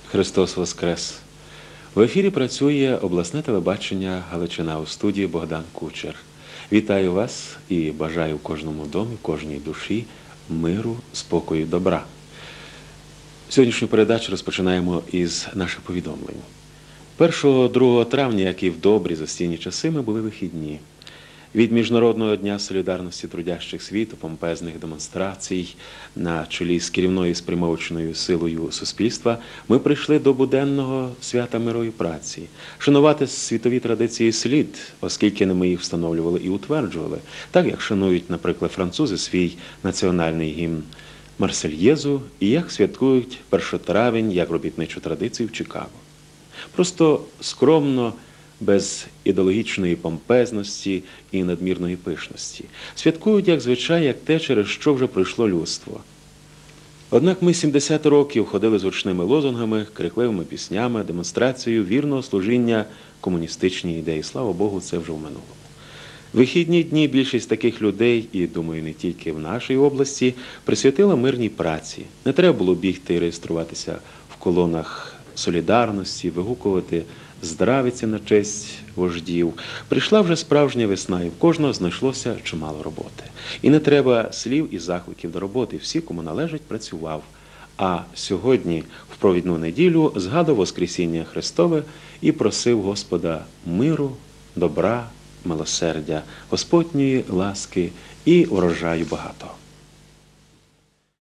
Христос Воскрес! В ефірі працює обласне телебачення «Галичина», у студії Богдан Кучер. Вітаю вас і бажаю кожному домі, кожній душі миру, спокою, добра. Сьогоднішню передачу розпочинаємо із наших повідомлень. 1-2 травня, як і в добрі застійні часи, ми були вихідні. Від Міжнародного дня солідарності трудящих світу, помпезних демонстрацій на чолі з керівною спрямовочною силою суспільства, ми прийшли до буденного свята миру і праці. Шанувати світові традиції слід, оскільки не ми їх встановлювали і утверджували, так як шанують, наприклад, французи свій національний гімн Марсельєзу і як святкують 1 травень як робітничу традицію в Чикаго. Просто скромно, без ідеологічної помпезності і надмірної пишності. Святкують, як звичай, як те, через що вже пройшло людство. Однак ми 70 років ходили з гучними лозунгами, крикливими піснями, демонстрацією вірного служіння комуністичній ідеї. Слава Богу, це вже в минулому. Вихідні дні більшість таких людей, і, думаю, не тільки в нашій області, присвятила мирній праці. Не треба було бігти і реєструватися в колонах солідарності, вигукувати здравиці на честь вождів. Прийшла вже справжня весна, і в кожного знайшлося чимало роботи. І не треба слів і закликів до роботи. Всі, кому належить, працював. А сьогодні, в провідну неділю, згадував Воскресіння Христове і просив Господа миру, добра, милосердя, Господньої ласки і урожаю багато.